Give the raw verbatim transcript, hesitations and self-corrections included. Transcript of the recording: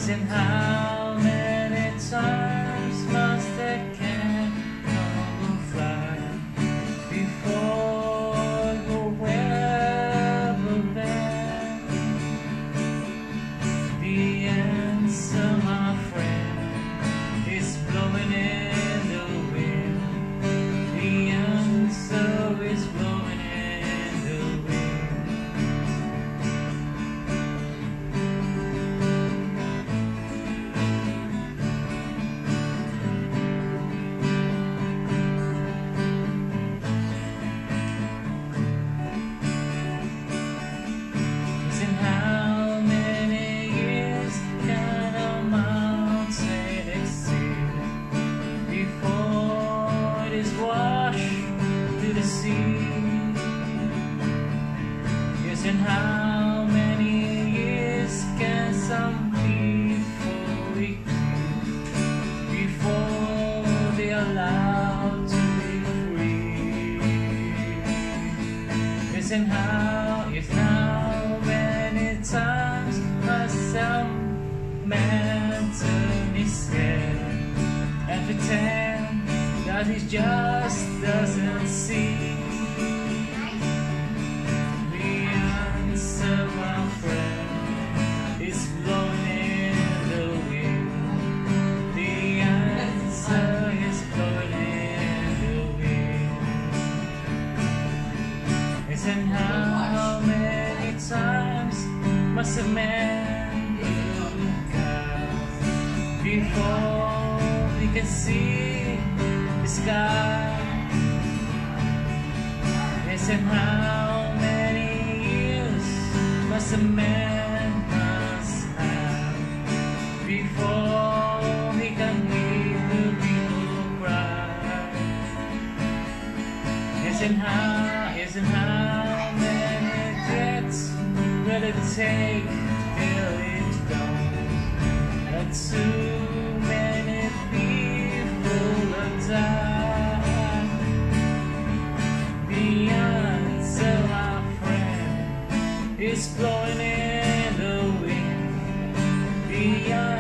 And how many times must the candle fly before the weather bend? The answer, my friend, is blowing in the wind. The answer is blowing in the wind. And how many years can some people live before they are allowed to be free? Yes, and how, yes, how many times must some man turn his head and pretend that he just doesn't see? My friend is blowing in the wind. The answer is blowing in the wind. Yes, and how many times must a man look out before he can see the sky? Yes, and how many must a man must have before he can hear the people cry? Yes, and how, yes, and how many deaths will it take till it's done? That too many people have died. The answer, my friend, is blowing in the wind. The